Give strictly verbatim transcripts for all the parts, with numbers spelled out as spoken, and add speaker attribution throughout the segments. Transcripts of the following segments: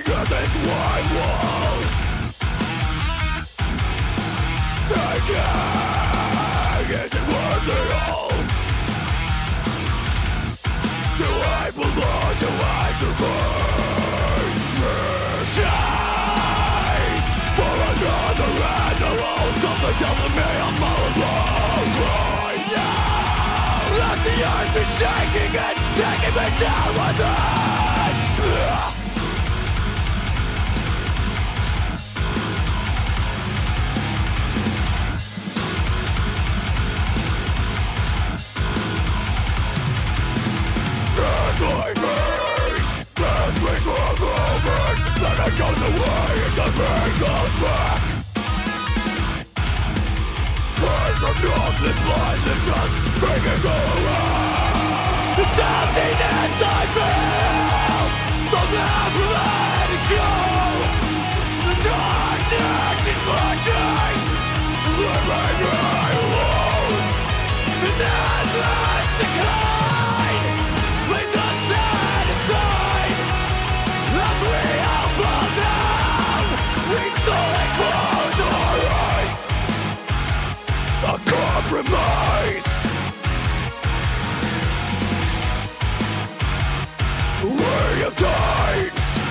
Speaker 1: at this white wall, thinking, is it worth it all? Do I belong? Do I survive? Time for another animal. Something telling me I'm all alone right now. As the earth is shaking, it's taking me down with it. As I fade, as we for a moment, then it goes away as the pain comes back. Pain from numbness, blindness, just make it go away. It's emptiness I feel, I'll never let it go. The darkness is watching, leaving me alone. An endless decline leaves us sad inside. As we all fall down, we slowly close our eyes. A compromise. We have died.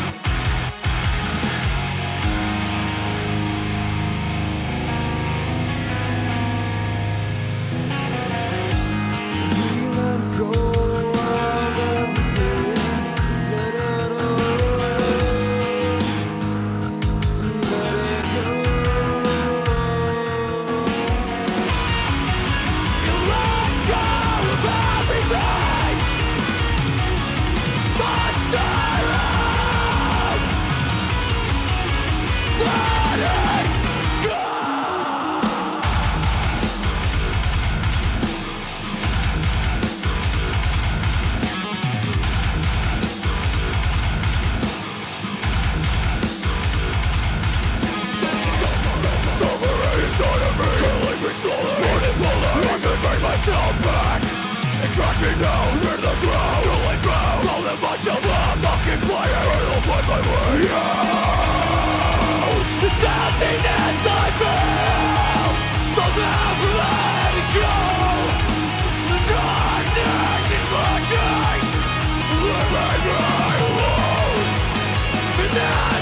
Speaker 1: Myself back and track me down near the ground. Rolling through, rolling myself up, knocking fire, I'll find my way out. This emptiness I feel, I'll never let it go. The darkness is watching, leaving me alone. And now